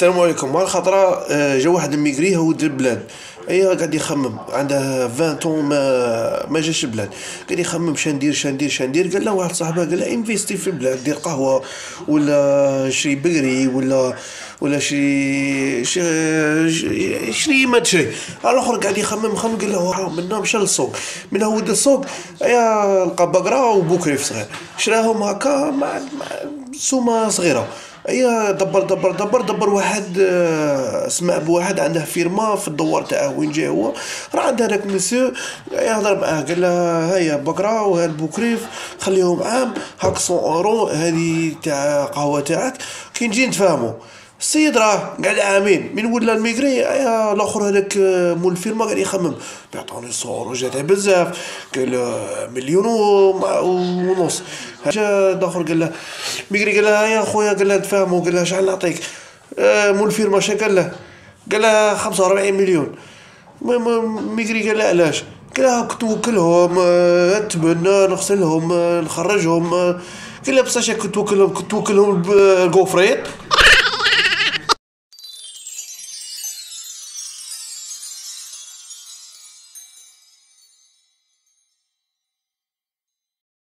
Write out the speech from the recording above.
السلام عليكم. مره خطره جا واحد ميغري هو د البلاد. قاعد يخمم، عنده 20 طون ما جاش البلاد. قاعد يخمم شندير. قال له واحد صاحبه، قال له انفيستي في البلاد، دير قهوه ولا شري بقري ولا شري ما تشري. الاخر قاعد يخمم، قال له منا مشى للسوق. من هو السوق لقى بقره وبوكري في صغير، شراهم هكا مع سومه صغيره. دبر واحد، سمع بواحد عنده فيرما في الدوار تاعه. وين جا هو؟ راه عند هذاك مسيو يهضر معاه، قال له هيا بقره وها البوكريف خليهم عام هاك 100 € هذه تاع قهوه تاعك، كي نجي نتفاهموا. السيد راه قاعد عامين من ولا الميغري. الاخر هذاك مول الفيرما قاعد يخمم، بيعطوني 100 € جاتها بزاف. قال مليون ونص. جا الاخر قال له ميغري، قال له يا خويا، قال له نتفاهموا، قال له شحال نعطيك؟ مول الفيرما شا قال له 45 مليون. ميغري قال له علاش؟ قال له كنت توكلهم، نتبنى نغسلهم نخرجهم. قال له بصح كنت توكلهم الكوفريت.